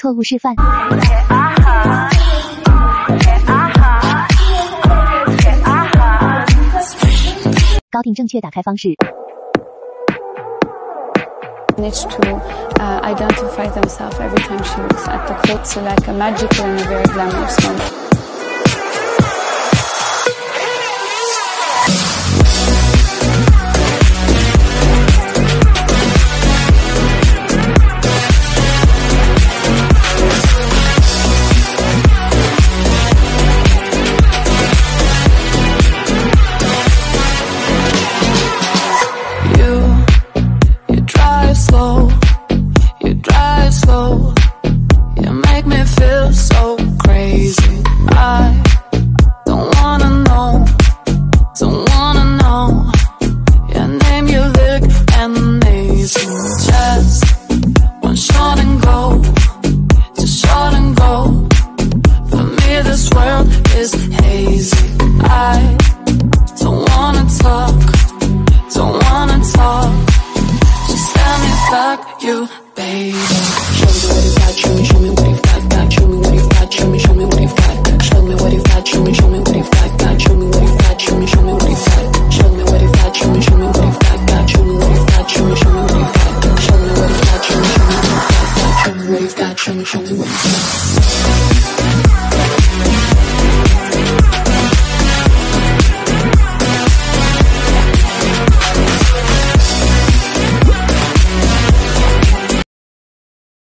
错误示范。高定正确打开方式。 Needs to identify themselves every time she looks at the clothes, so like a magical and a very glamorous moment. You make me feel so crazy. I don't wanna know. Your name you look amazing. Just one shot and go, just shot and go. For me this world is hazy. I don't wanna talk. Just let me fuck you